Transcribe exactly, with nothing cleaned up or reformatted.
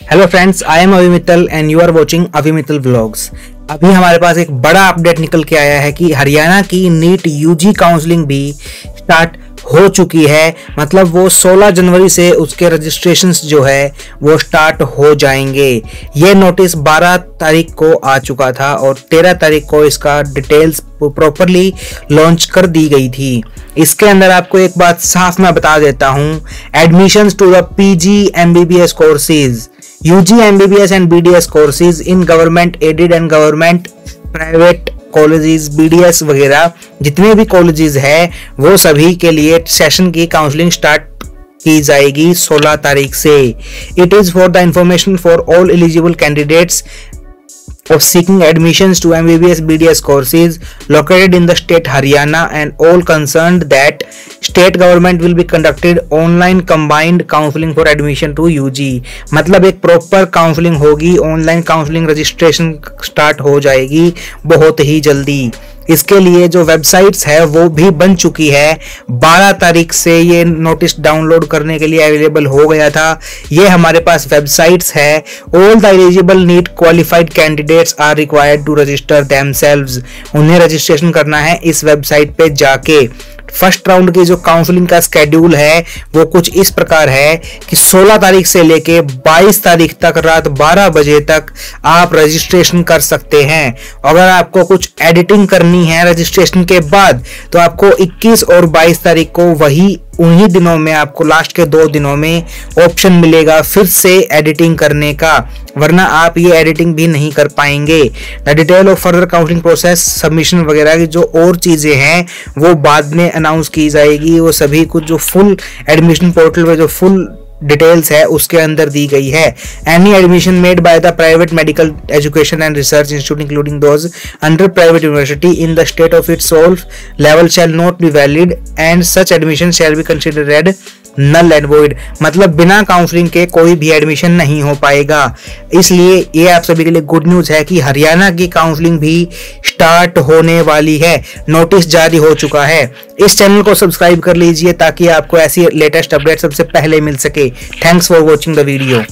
Hello friends, I am Abhi Mittal and you are watching Abhi Mittal vlogs. अभी हमारे पास एक बड़ा अपडेट निकल के आया है कि हरियाणा की नीट यूजी काउंसलिंग भी स्टार्ट हो चुकी है। मतलब वो सोलह जनवरी से उसके रजिस्ट्रेशंस जो है वो स्टार्ट हो जाएंगे। ये नोटिस बारह तारीख को आ चुका था और तेरह तारीख को इसका डिटेल्स प्रॉपरली लॉन्च कर दी गई थी। इसके अंदर आपको एक बात साफ मैं बता देता हूँ, admissions to the PG MBBS courses, UG MBBS and BDS courses in government aided and government private colleges, BDS वगैरह जितने भी कॉलेजेस है वो सभी के लिए सेशन की काउंसलिंग स्टार्ट की जाएगी सोलह तारीख से। It is for the information for all eligible candidates of seeking admissions to M B B S B D S courses located in the state Haryana and all concerned that state government will be conducted online combined counseling for admission to U G। मतलब एक proper counselling होगी, online counselling registration start हो जाएगी बहुत ही जल्दी। इसके लिए जो वेबसाइट्स है वो भी बन चुकी है। बारह तारीख से ये नोटिस डाउनलोड करने के लिए अवेलेबल हो गया था। ये हमारे पास वेबसाइट्स है। All the eligible NEET qualified candidates are required to register themselves. उन्हें रजिस्ट्रेशन करना है इस वेबसाइट पे जाके। फर्स्ट राउंड की जो काउंसलिंग का स्केड्यूल है वो कुछ इस प्रकार है कि सोलह तारीख से लेके बाईस तारीख तक रात बारह बजे तक आप रजिस्ट्रेशन कर सकते हैं। अगर आपको कुछ एडिटिंग करनी है रजिस्ट्रेशन के बाद तो आपको इक्कीस और बाईस तारीख को वही उन्हीं दिनों में आपको लास्ट के दो दिनों में ऑप्शन मिलेगा फिर से एडिटिंग करने का, वरना आप ये एडिटिंग भी नहीं कर पाएंगे। The detail of further counselling process, submission वगैरह की जो और चीजें हैं वो बाद में अनाउंस की जाएगी। वो सभी कुछ जो फुल एडमिशन पोर्टल पे जो फुल डिटेल्स है उसके अंदर दी गई है। Any admission made by the private medical education and research institute including those under private university in the state of its sole level shall not be valid and such admission shall be considered null and void. मतलब बिना counselling के कोई भी admission नहीं हो पाएगा। इसलिए ये आप सभी के लिए गुड न्यूज है कि हरियाणा की काउंसलिंग भी स्टार्ट होने वाली है। नोटिस जारी हो चुका है। इस चैनल को सब्सक्राइब कर लीजिए ताकि आपको ऐसी लेटेस्ट अपडेट सबसे पहले मिल सके। Thanks for watching the video.